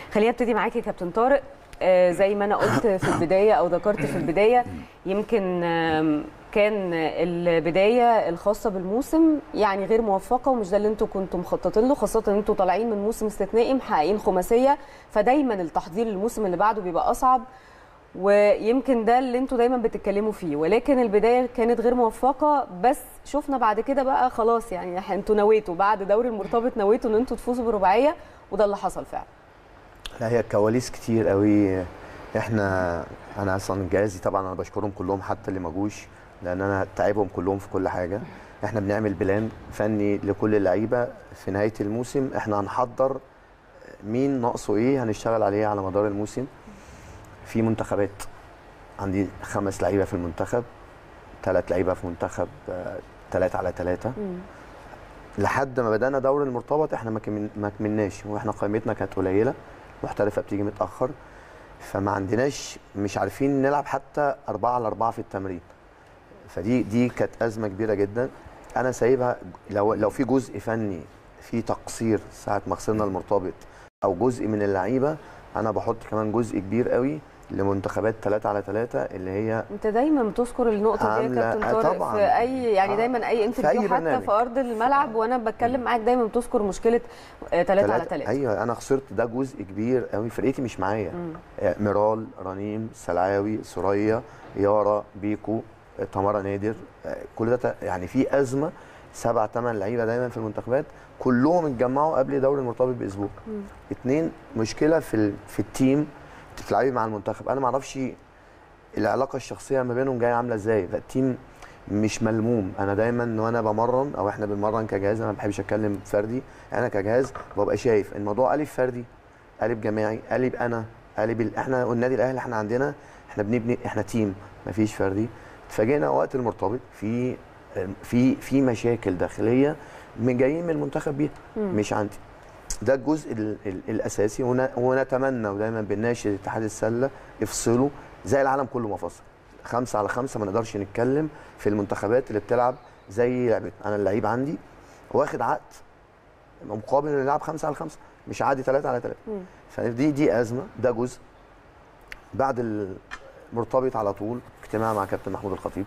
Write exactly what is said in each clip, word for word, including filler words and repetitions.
خلينا ابتدي معاكي يا كابتن طارق. آه زي ما انا قلت في البدايه او ذكرت في البدايه، يمكن آه كان البدايه الخاصه بالموسم يعني غير موفقه، ومش ده اللي انتم كنتم مخططين له، خاصه ان انتم طالعين من موسم استثنائي محققين خماسيه، فدايما التحضير للموسم اللي بعده بيبقى اصعب، ويمكن ده اللي انتوا دايما بتتكلموا فيه. ولكن البدايه كانت غير موفقه، بس شفنا بعد كده بقى خلاص يعني انتوا نويتوا بعد دوري المرتبط نويتوا ان انتوا تفوزوا برباعيه، وده اللي حصل فعلا. لا هي كواليس كتير قوي. احنا انا اصلا جهازي طبعا انا بشكرهم كلهم حتى اللي ما جوش، لان انا تعبهم كلهم في كل حاجه. احنا بنعمل بلان فني لكل اللعيبه في نهايه الموسم، احنا هنحضر مين ناقصه ايه هنشتغل عليه على مدار الموسم. في منتخبات عندي خمس لعيبه في المنتخب، ثلاث لعيبه في منتخب ثلاثة على ثلاثة. لحد ما بدانا دوري المرتبط احنا ما كملناش، واحنا قائمتنا كانت قليله، محترفه بتيجي متاخر، فما عندناش مش عارفين نلعب حتى أربعة على أربعة في التمرين. فدي دي كانت ازمه كبيره جدا. انا سايبها لو لو في جزء فني في تقصير ساعه ما خسرنا المرتبط او جزء من اللعيبه، انا بحط كمان جزء كبير قوي لمنتخبات ثلاثة على ثلاثة اللي هي انت دايما بتذكر النقطه دي يا كابتن طارق في اي يعني دايما اي انترفيو حتى برنامج. في ارض الملعب وانا بتكلم معاك دايما بتذكر مشكله ثلاثة على ثلاثة. ايوه انا خسرت ده جزء كبير قوي، فرقتي مش معايا. ميرال، رنيم، سلعاوي، سوريا، يارا، بيكو، تمارا نادر، كل ده يعني في ازمه. سبع ثمان لعيبه دايما في المنتخبات كلهم اتجمعوا قبل دوري المرتبط باسبوع. اثنين مشكله في في التيم بتلعبي مع المنتخب، انا ما اعرفش العلاقه الشخصيه ما بينهم جايه عامله ازاي، فالتيم مش ملموم. انا دايما وانا بمرن او احنا بنمرن كجهاز، انا ما بحبش اتكلم فردي، انا كجهاز ببقى شايف الموضوع قالب فردي، قالب جماعي، قالب انا، قالب ال... احنا النادي الاهلي احنا عندنا احنا بنبني احنا تيم ما فيش فردي. اتفاجئنا وقت المرتبط في في في مشاكل داخليه من جايين من المنتخب بيها مش عندي. ده الجزء ال ال الاساسي، ونتمنى ودايما بنناشد اتحاد السله يفصلوا زي العالم كله ما فصل. خمسة على خمسة ما نقدرش نتكلم في المنتخبات اللي بتلعب زي لعبتنا. انا اللعيب عندي واخد عقد مقابل انه يلعب خمسة على خمسة مش عادي ثلاثة على ثلاثة. فدي دي ازمه، ده جزء. بعد المرتبط على طول اجتماع مع كابتن محمود الخطيب،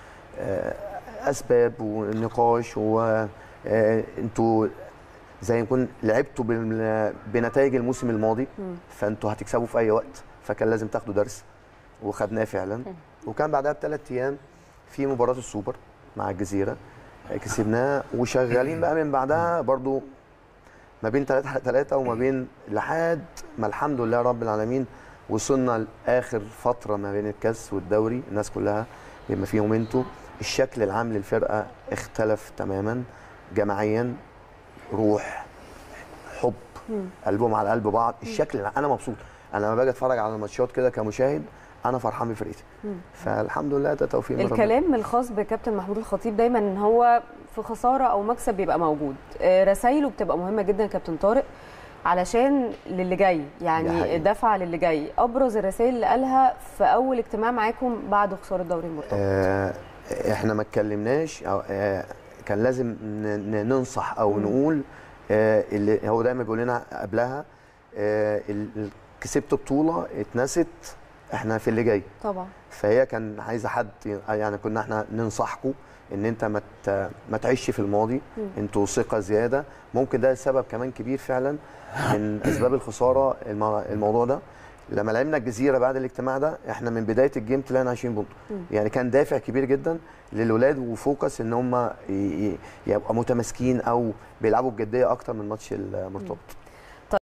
اسباب ونقاش، وانتوا زي ما يكون لعبتوا بنتائج الموسم الماضي فانتوا هتكسبوا في اي وقت، فكان لازم تاخدوا درس وخدناه فعلا. وكان بعدها بثلاث ايام في مباراه السوبر مع الجزيره كسبناها، وشغالين بقى من بعدها برضو ما بين ثلاثة على ثلاثة وما بين لحد ما الحمد لله رب العالمين وصلنا لاخر فتره ما بين الكاس والدوري. الناس كلها بما فيهم انتوا الشكل العام للفرقه اختلف تماما، جماعيا، روح، حب، قلبهم على قلب بعض. الشكل انا مبسوط، انا لما باجي اتفرج على الماتشات كده كمشاهد انا فرحان بفرقتي. فالحمد لله ده توفيق من ربنا. الكلام الخاص بكابتن محمود الخطيب دايما ان هو في خساره او مكسب بيبقى موجود، رسايله بتبقى مهمه جدا كابتن طارق علشان للي جاي، يعني دفعه للي جاي. ابرز الرسائل اللي قالها في اول اجتماع معاكم بعد خساره دوري المرتبط. آه احنا ما اتكلمناش، آه كان لازم ننصح او نقول آه اللي هو دايما بيقول لنا قبلها آه كسبت بطوله اتنست، احنا في اللي جاي طبعا. فهي كان عايزه حد، يعني كنا احنا ننصحكم ان انت ما ما تعيش في الماضي، انتوا ثقه زياده. ممكن ده سبب كمان كبير فعلا من اسباب الخساره الموضوع ده. لما لعبنا الجزيره بعد الاجتماع ده احنا من بدايه الجيم طلعنا عشرين بونت، يعني كان دافع كبير جدا للولاد وفوكس ان هم يبقوا متماسكين او بيلعبوا بجديه اكتر من ماتش المرتبط.